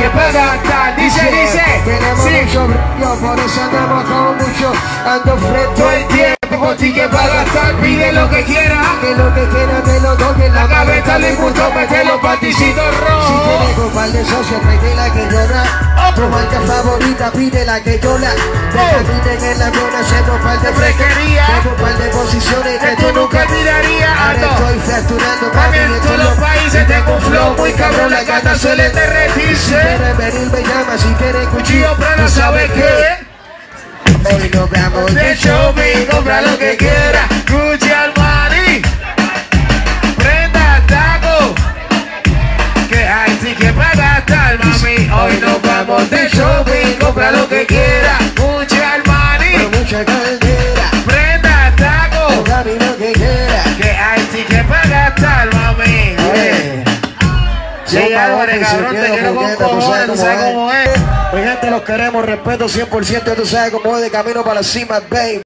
para gastar. Dice. Tenemos mucho brillo, por eso andamos con mucho. Ando frente Todo el tiempo, ticket para gastar. Pide lo que quiera. que lo que quiera me lo toque en La cabeza le gustó meter los paticitos Si rojos. tienes un par de socios, pide la que llora. Tu marca favorita, pide la que llora. Caminen en la zona, hacemos par de Fresquería. Hacemos par de posiciones Que tú nunca mirarías. Ahora estoy fracturando, Mami, en todos los países tengo un flow muy cabrón. La gata suele Si derretirse. quieres venir, me llama. Si quieres Cuchillo, pero no sabes qué. Hoy nos vamos De shopping, compra lo que quiera. Gucci, Armani, prenda, taco. Que hay ticket para gastar, mami. Hoy nos vamos de shopping, compra lo que quiera. Gucci, Armani, mucha caldera. prenda, taco. Mami, lo que quiera. Que hay ticket para gastar, mami. Oye. Sí, ahora, cabrón, te quiero con cojones, tú sabes cómo es. Mi gente, los queremos, respeto 100%, tú sabes cómo es, de camino para la cima, baby.